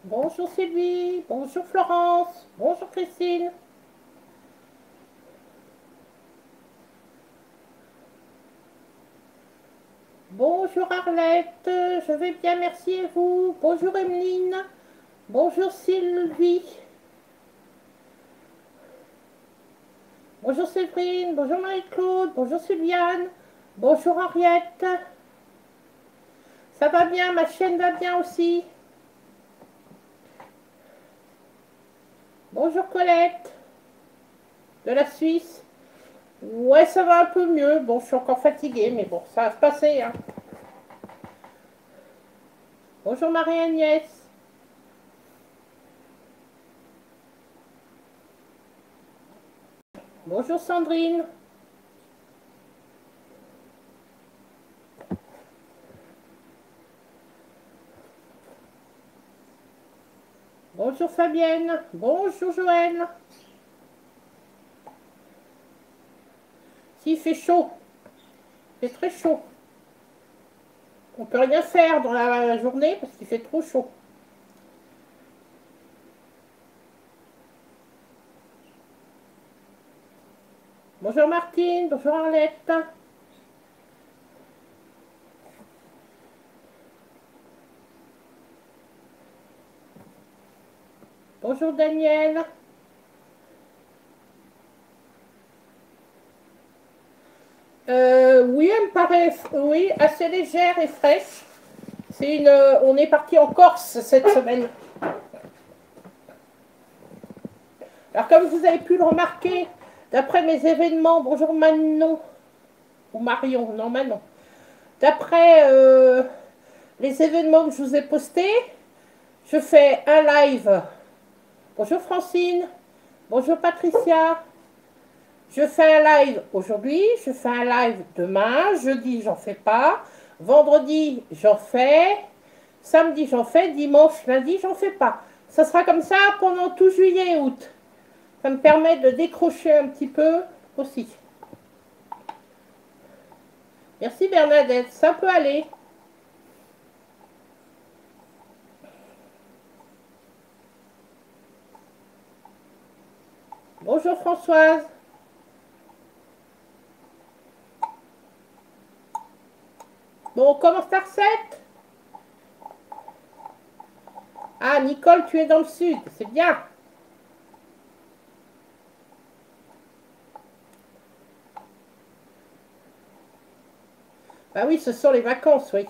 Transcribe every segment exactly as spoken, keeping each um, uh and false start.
Bonjour Sylvie, bonjour Florence, bonjour Christine. Bonjour Arlette, je vais bien, merci et vous. Bonjour Emeline, bonjour Sylvie, bonjour Séverine, bonjour Marie-Claude, bonjour Sylviane, bonjour Henriette. Ça va bien, ma chienne va bien aussi. Bonjour Colette, de la Suisse. Ouais, ça va un peu mieux. Bon, je suis encore fatiguée, mais bon, ça va se passer, hein. Bonjour Marie-Agnès. Bonjour Sandrine. Bonjour Fabienne. Bonjour Joël. S'il fait chaud, il fait très chaud. On ne peut rien faire dans la journée parce qu'il fait trop chaud. Bonjour Martine, bonjour Arlette. Bonjour Daniel. Euh, oui, elle me paraît oui, assez légère et fraîche. C'est une, on est parti en Corse cette semaine. Alors comme vous avez pu le remarquer, d'après mes événements, bonjour Manon, ou Marion, non Manon. D'après euh, les événements que je vous ai postés, je fais un live. Bonjour Francine, bonjour Patricia. Je fais un live aujourd'hui, je fais un live demain, jeudi j'en fais pas, vendredi j'en fais, samedi j'en fais, dimanche, lundi j'en fais pas. Ça sera comme ça pendant tout juillet et août. Ça me permet de décrocher un petit peu aussi. Merci Bernadette, ça peut aller. Bonjour Françoise. Bon, on commence ta recette? Ah, Nicole, tu es dans le sud, c'est bien. Bah oui, ce sont les vacances, oui.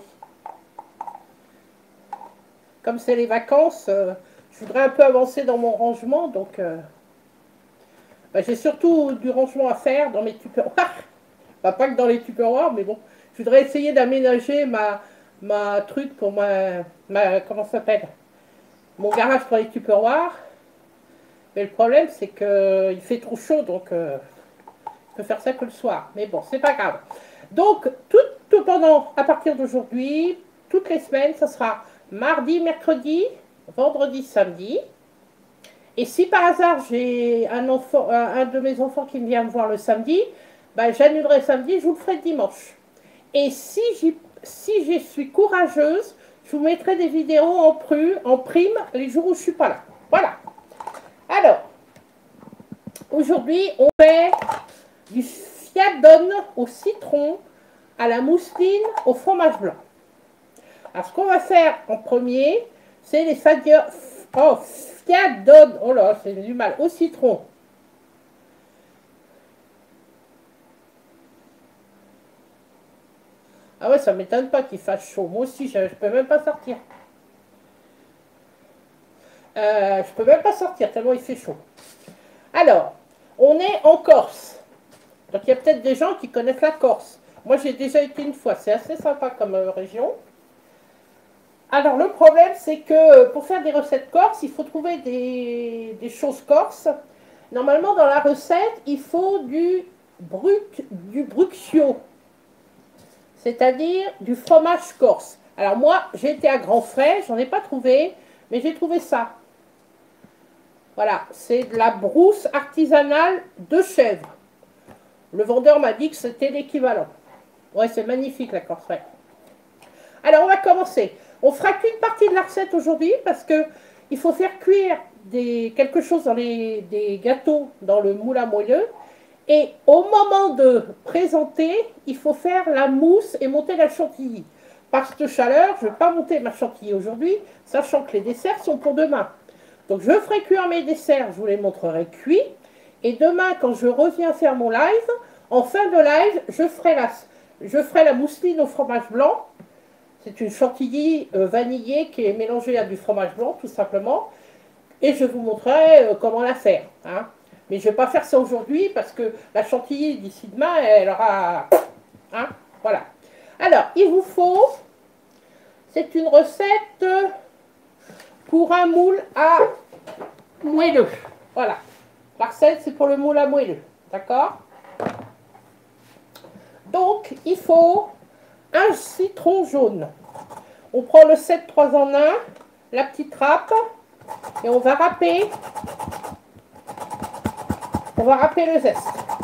Comme c'est les vacances, euh, je voudrais un peu avancer dans mon rangement, donc euh, bah, j'ai surtout du rangement à faire dans mes tupperwares. Bah, pas que dans les tupperwares, mais bon, je voudrais essayer d'aménager ma, ma truc pour ma, ma comment ça s'appelle, mon garage pour les tupperwares. Mais le problème, c'est qu'il fait trop chaud, donc euh, je peux faire ça que le soir. Mais bon, c'est pas grave. Donc, tout, tout pendant, à partir d'aujourd'hui, toutes les semaines, ça sera mardi, mercredi, vendredi, samedi. Et si par hasard j'ai un enfant, un, un de mes enfants qui vient me voir le samedi, ben, j'annulerai samedi, je vous le ferai dimanche. Et si, si je suis courageuse, je vous mettrai des vidéos en, pru, en prime les jours où je ne suis pas là. Voilà. Alors, aujourd'hui, on fait du fiadone au citron, à la mousseline, au fromage blanc. Alors, ce qu'on va faire en premier, c'est les fadios, oh, fiadone, oh là, c'est du mal, au citron. Ah ouais, ça ne m'étonne pas qu'il fasse chaud. Moi aussi, je ne peux même pas sortir. Euh, je peux même pas sortir tellement il fait chaud. Alors, on est en Corse. Donc il y a peut-être des gens qui connaissent la Corse. Moi, j'ai déjà été une fois. C'est assez sympa comme euh, région. Alors, le problème, c'est que pour faire des recettes corse, il faut trouver des, des choses corses. Normalement, dans la recette, il faut du, bruc, du bruccio, c'est-à-dire du fromage corse. Alors moi, j'ai été à Grand Frais, j'en ai pas trouvé, mais j'ai trouvé ça. Voilà, c'est de la brousse artisanale de chèvre. Le vendeur m'a dit que c'était l'équivalent. Ouais, c'est magnifique la Corse. Ouais. Alors, on va commencer. On fera qu'une partie de la recette aujourd'hui parce que il faut faire cuire des, quelque chose dans les des gâteaux dans le moule à moelleux. Et au moment de présenter, il faut faire la mousse et monter la chantilly. Par cette chaleur, je ne vais pas monter ma chantilly aujourd'hui, sachant que les desserts sont pour demain. Donc je ferai cuire mes desserts, je vous les montrerai cuits. Et demain, quand je reviens faire mon live, en fin de live, je ferai la, je ferai la mousseline au fromage blanc. C'est une chantilly euh, vanillée qui est mélangée à du fromage blanc, tout simplement. Et je vous montrerai euh, comment la faire. Hein. Mais je ne vais pas faire ça aujourd'hui parce que la chantilly d'ici demain, elle aura... Hein, voilà. Alors, il vous faut... C'est une recette pour un moule à moelleux. Voilà. La recette, c'est pour le moule à moelleux. D'accord? Donc, il faut un citron jaune. On prend le sept trois en un, la petite râpe, et on va râper... On va râper le zeste.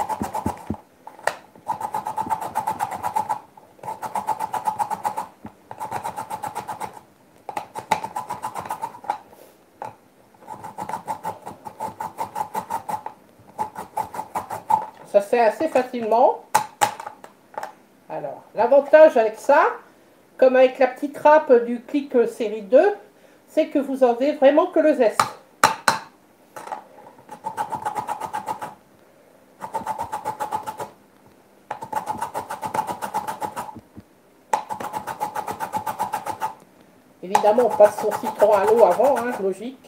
Ça se fait assez facilement. Alors, l'avantage avec ça, comme avec la petite râpe du Clic série deux, c'est que vous avez vraiment que le zeste. Évidemment, on passe son citron à l'eau avant, hein, logique.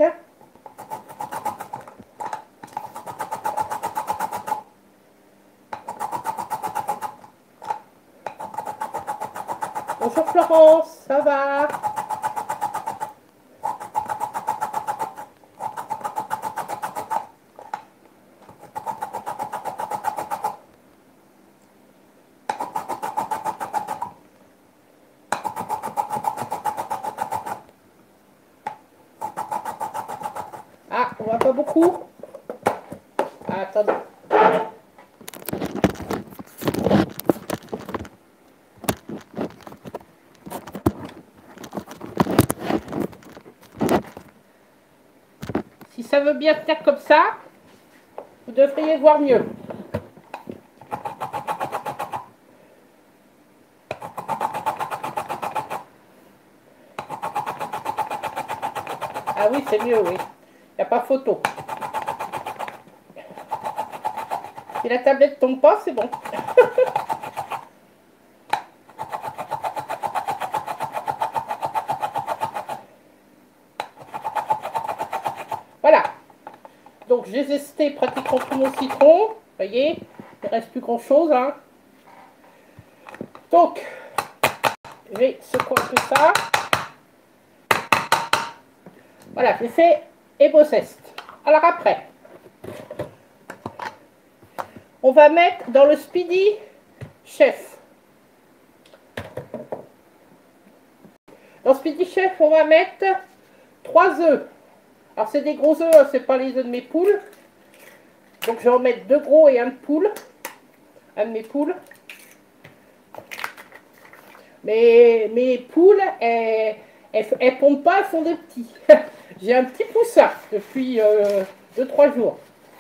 Bonjour Florence, ça va? Ah, on va pas beaucoup. Ah, attendez. Si ça veut bien tenir comme ça, vous devriez voir mieux. Ah oui, c'est mieux, oui. Il n'y a pas photo. Si la tablette tombe pas, c'est bon. Voilà. Donc j'ai zesté pratiquement tout mon citron. Vous voyez, il ne reste plus grand chose. Hein. Donc, j'ai secoué un peu ça. Voilà, j'ai fait éboceste. Alors après, on va mettre dans le Speedy Chef. Dans le Speedy Chef, on va mettre trois œufs. Alors c'est des gros œufs, c'est pas les œufs de mes poules. Donc je vais en mettre deux gros et un de poule. Un de mes poules. Mais mes poules, elles, elles, elles pondent pas, elles font des petits. J'ai un petit poussin depuis deux trois jours.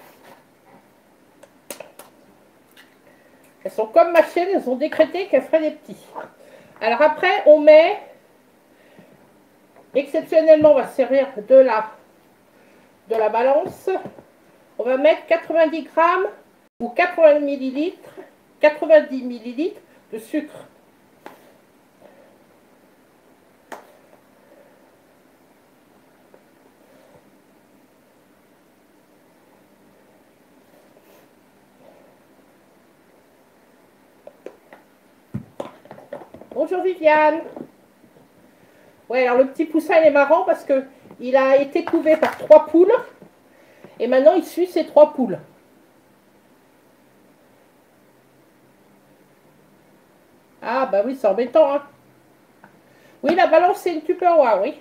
Elles sont comme ma chienne, elles ont décrété qu'elles feraient des petits. Alors après, on met, exceptionnellement, on va se servir de la, de la balance. On va mettre quatre-vingt-dix grammes ou quatre-vingts millilitres, quatre-vingt-dix millilitres de sucre. Bonjour Viviane. Ouais, alors le petit poussin il est marrant parce que il a été couvé par trois poules et maintenant il suit ces trois poules. Ah bah oui, c'est embêtant, hein. Oui, la balance c'est une Tupperware, oui.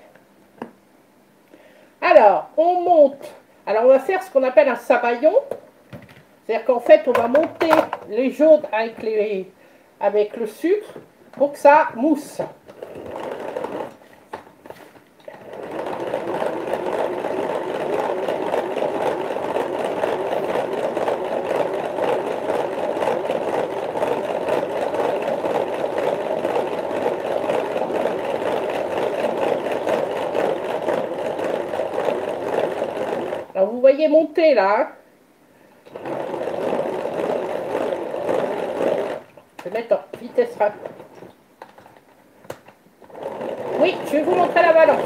Alors, on monte. Alors on va faire ce qu'on appelle un sabayon. C'est-à-dire qu'en fait, on va monter les jaunes avec, les, avec le sucre pour que ça mousse. voyez monter là. Hein. Je vais mettre en vitesse rapide. Oui, je vais vous montrer la balance.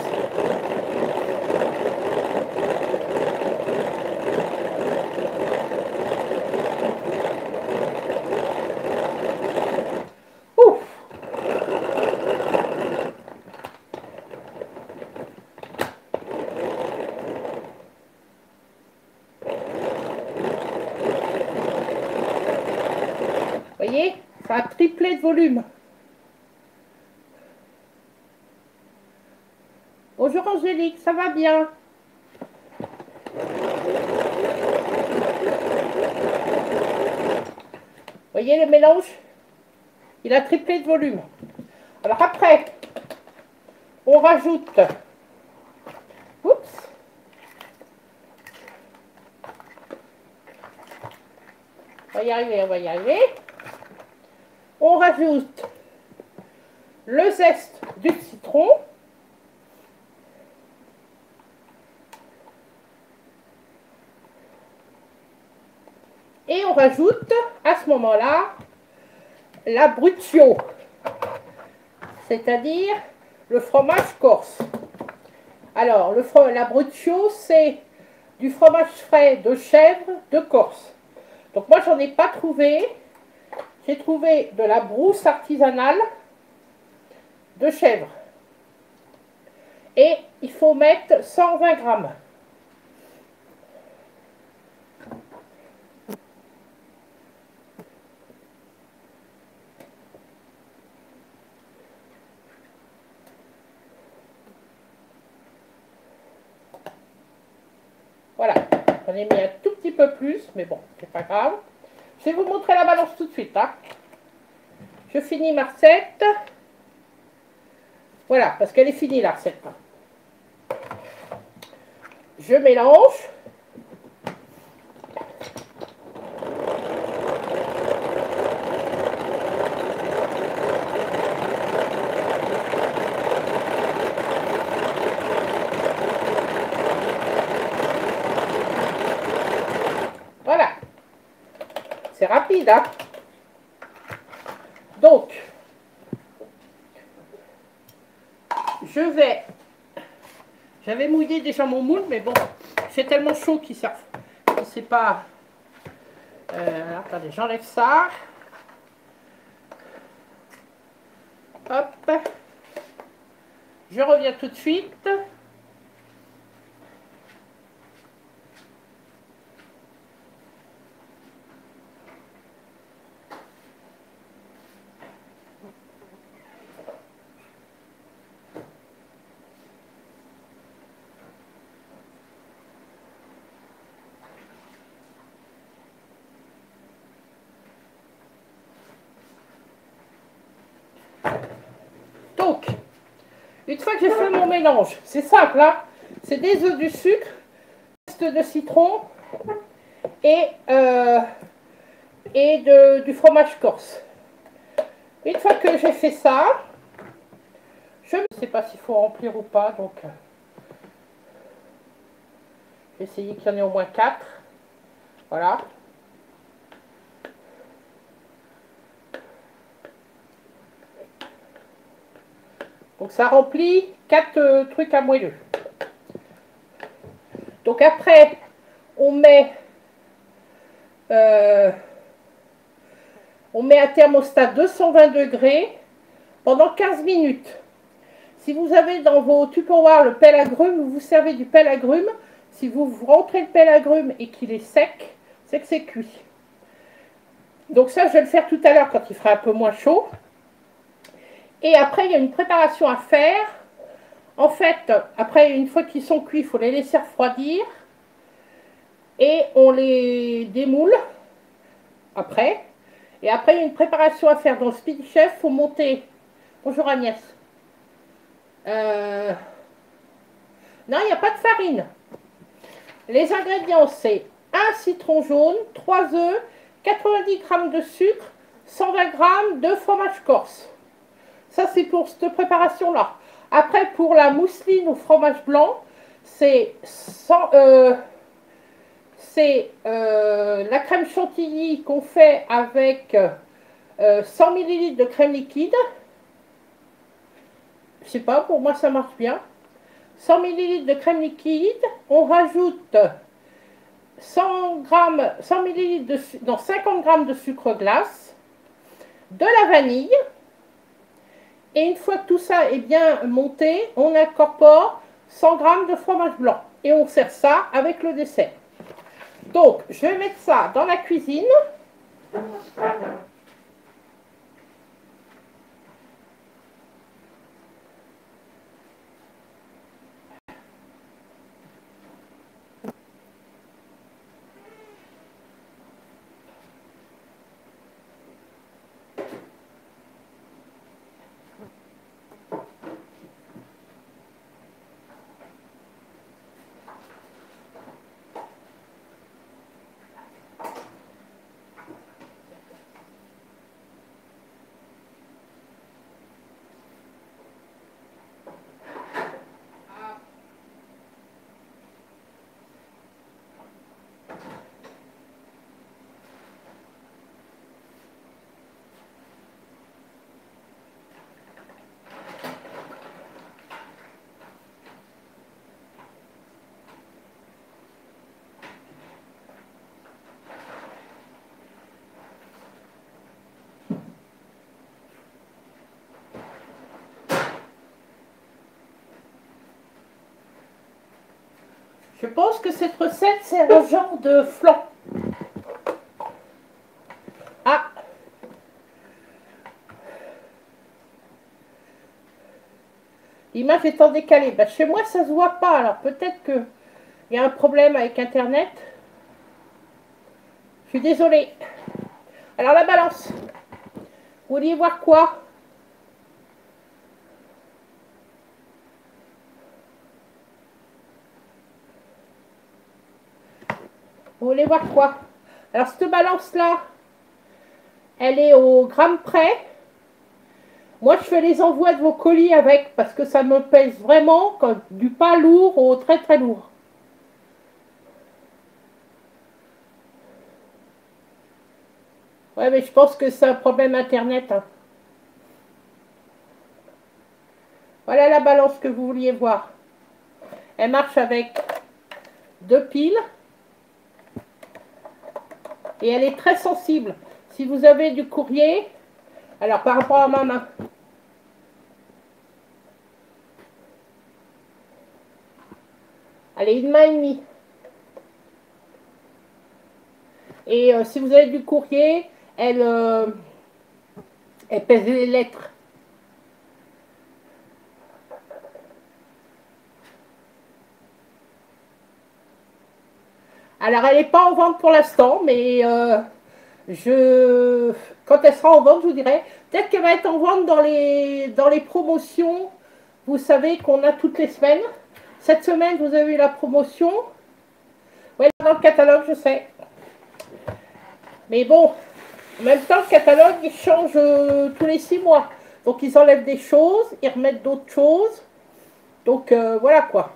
Ouf. Vous voyez, ça a triplé de volume. Bonjour Angélique, ça va bien? Vous voyez le mélange? Il a triplé de volume. Alors après, on rajoute... Oups. On va y arriver, on va y arriver. On rajoute le zeste du citron. Et on rajoute à ce moment-là la brutio, c'est-à-dire le fromage corse. Alors, le la brutio, c'est du fromage frais de chèvre de Corse. Donc moi, j'en ai pas trouvé. J'ai trouvé de la brousse artisanale de chèvre. Et il faut mettre cent vingt grammes. Voilà, j'en ai mis un tout petit peu plus, mais bon, c'est pas grave. Je vais vous montrer la balance tout de suite. Hein. Je finis ma recette. Voilà, parce qu'elle est finie la recette. Je mélange. Voilà. C'est rapide, hein. Donc, je vais... J'avais mouillé déjà mon moule, mais bon, c'est tellement chaud qu'il ne sait pas... Euh, attendez, j'enlève ça. Hop. Je reviens tout de suite. Donc, une fois que j'ai fait mon mélange, c'est simple, hein, c'est des œufs, du sucre, de citron et, euh, et de, du fromage corse. Une fois que j'ai fait ça, je ne sais pas s'il faut remplir ou pas, donc euh, j'ai essayé qu'il y en ait au moins quatre. Voilà. Donc ça remplit quatre euh, trucs à moelleux. Donc après, on met, euh, on met à thermostat deux cent vingt degrés pendant quinze minutes. Si vous avez dans vos tupperwares le pelle agrumes, vous vous servez du pelle agrumes. Si vous rentrez le pelle agrumes et qu'il est sec, c'est que c'est cuit. Donc ça, je vais le faire tout à l'heure quand il fera un peu moins chaud. Et après, il y a une préparation à faire. En fait, après, une fois qu'ils sont cuits, il faut les laisser refroidir. Et on les démoule après. Et après, il y a une préparation à faire dans le Speedy Chef. Il faut monter... Bonjour Agnès. Euh... Non, il n'y a pas de farine. Les ingrédients, c'est un citron jaune, trois œufs, quatre-vingt-dix grammes de sucre, cent vingt grammes de fromage corse. Ça, c'est pour cette préparation-là. Après, pour la mousseline au fromage blanc, c'est euh, c'est euh, la crème chantilly qu'on fait avec euh, cent millilitres de crème liquide. Je sais pas, pour moi ça marche bien. cent millilitres de crème liquide, on rajoute cent grammes, cent millilitres de, non, cinquante grammes de sucre glace, de la vanille, et une fois que tout ça est bien monté, on incorpore cent grammes de fromage blanc. Et on sert ça avec le dessert. Donc, je vais mettre ça dans la cuisine. Je pense que cette recette, c'est un genre de flan. Ah, l'image est en décalé. Ben, chez moi, ça ne se voit pas. Alors peut-être qu'il y a un problème avec Internet. Je suis désolée. Alors la balance. Vous vouliez voir quoi? Vous voulez voir quoi? Alors cette balance-là, elle est au gramme près. Moi, je fais les envois de vos colis avec parce que ça me pèse vraiment comme du pas lourd au très très lourd. Ouais, mais je pense que c'est un problème Internet, hein. Voilà la balance que vous vouliez voir. Elle marche avec deux piles. Et elle est très sensible. Si vous avez du courrier, alors par rapport à ma main, elle est une main et demie. Et euh, si vous avez du courrier, elle, euh, elle pèse les lettres. Alors elle n'est pas en vente pour l'instant, mais euh, je, quand elle sera en vente, je vous dirai. Peut-être qu'elle va être en vente dans les, dans les promotions. Vous savez qu'on a toutes les semaines. Cette semaine, vous avez eu la promotion. Oui, dans le catalogue, je sais. Mais bon, en même temps, le catalogue, il change euh, tous les six mois. Donc, ils enlèvent des choses, ils remettent d'autres choses. Donc, euh, voilà quoi.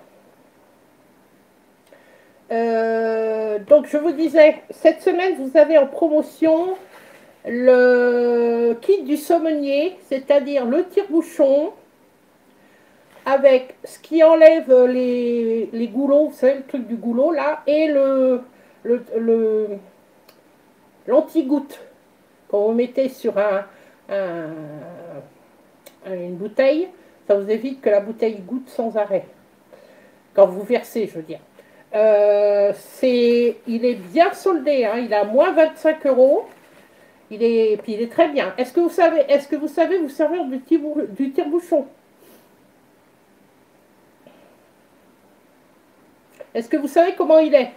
Euh, donc, je vous disais, cette semaine, vous avez en promotion le kit du sommelier, c'est-à-dire le tire-bouchon, avec ce qui enlève les, les goulots, vous savez, le truc du goulot là, et le, le, le l'anti-goutte. Quand vous mettez sur un, un, une bouteille, ça vous évite que la bouteille goûte sans arrêt. Quand vous versez, je veux dire. Euh, c'est, il est bien soldé, hein, il a moins vingt-cinq euros. Il est, puis il est très bien. Est-ce que vous savez, est-ce que vous savez vous servir du, du tire-bouchon? Est-ce que vous savez comment il est?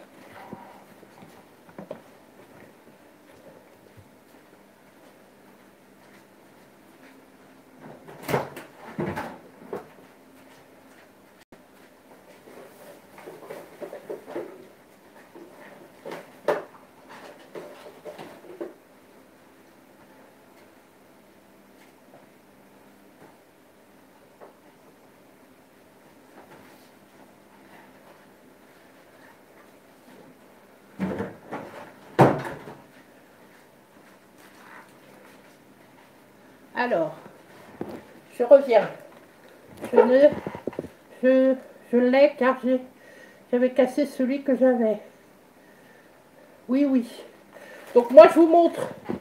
Alors, je reviens. Je ne... Je, je l'ai car j'avais cassé celui que j'avais. Oui, oui. Donc moi, je vous montre.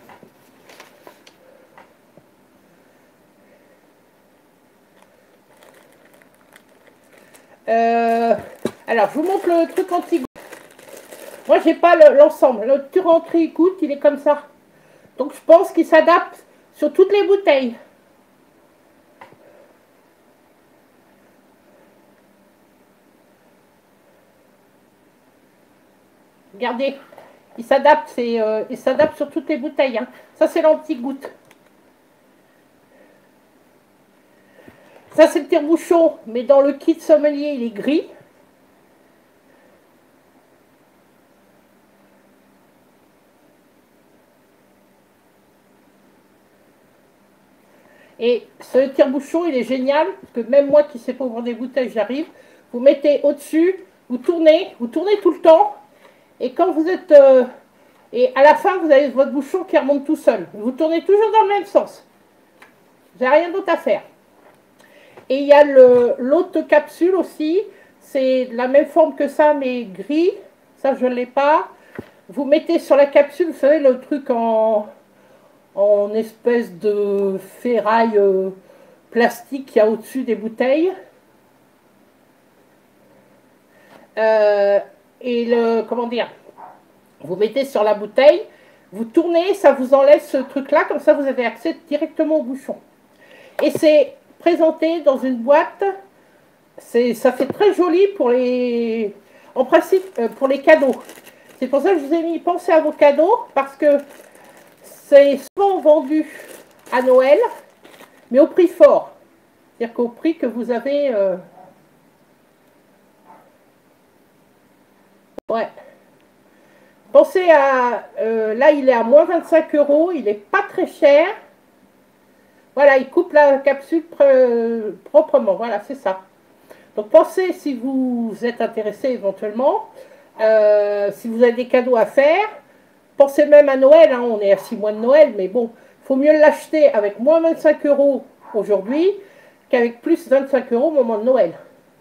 Euh, alors, je vous montre le truc anti-goutte. Moi, j'ai pas l'ensemble. Le, le truc anti-goutte, il est comme ça. Donc, je pense qu'il s'adapte sur toutes les bouteilles. Regardez, il s'adapte, euh, il s'adapte sur toutes les bouteilles. Hein. Ça, c'est l'anti-goutte. Ça, c'est le tire-bouchon, mais dans le kit sommelier, il est gris. Et ce tire-bouchon, il est génial, parce que même moi qui ne sais pas ouvrir des bouteilles, j'arrive. Vous mettez au-dessus, vous tournez, vous tournez tout le temps, et quand vous êtes... Euh, et à la fin, vous avez votre bouchon qui remonte tout seul. Vous tournez toujours dans le même sens. Vous n'avez rien d'autre à faire. Et il y a l'autre capsule aussi, c'est de la même forme que ça, mais gris. Ça, je ne l'ai pas. Vous mettez sur la capsule, vous savez, le truc en, en espèce de ferraille euh, plastique qu'il y a au-dessus des bouteilles. Euh, et le, comment dire, vous mettez sur la bouteille, vous tournez, ça vous enlève ce truc-là, comme ça vous avez accès directement au bouchon. Et c'est présenté dans une boîte, ça fait très joli pour les, en principe, euh, pour les cadeaux. C'est pour ça que je vous ai mis, pensez à vos cadeaux, parce que c'est souvent vendu à Noël, mais au prix fort. C'est-à-dire qu'au prix que vous avez... Euh... Ouais. Pensez à... Euh, là, il est à moins vingt-cinq euros, il n'est pas très cher. Voilà, il coupe la capsule proprement. Voilà, c'est ça. Donc pensez, si vous êtes intéressé éventuellement, euh, si vous avez des cadeaux à faire, pensez même à Noël, hein, on est à six mois de Noël, mais bon, il faut mieux l'acheter avec moins vingt-cinq euros aujourd'hui qu'avec plus vingt-cinq euros au moment de Noël.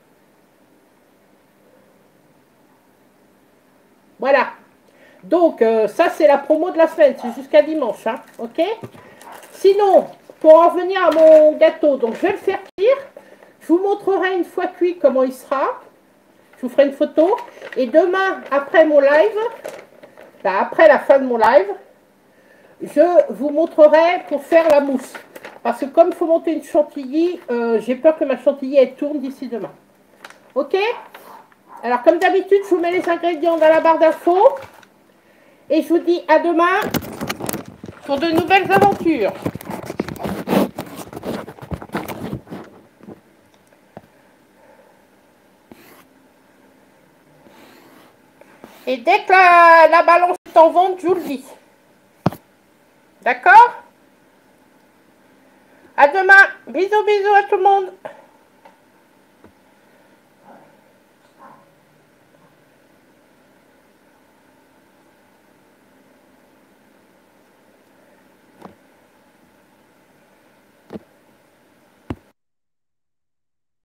Voilà. Donc, euh, ça, c'est la promo de la semaine, c'est jusqu'à dimanche, hein, ok? Sinon, pour en revenir à mon gâteau, donc je vais le faire cuire. Je vous montrerai une fois cuit comment il sera. Je vous ferai une photo. Et demain, après mon live, ben après la fin de mon live, je vous montrerai pour faire la mousse. Parce que comme il faut monter une chantilly, euh, j'ai peur que ma chantilly elle tourne d'ici demain. Ok? Alors comme d'habitude, je vous mets les ingrédients dans la barre d'infos. Et je vous dis à demain pour de nouvelles aventures. Et dès que la, la balance est en vente, je vous le dis. D'accord? À demain. Bisous, bisous à tout le monde.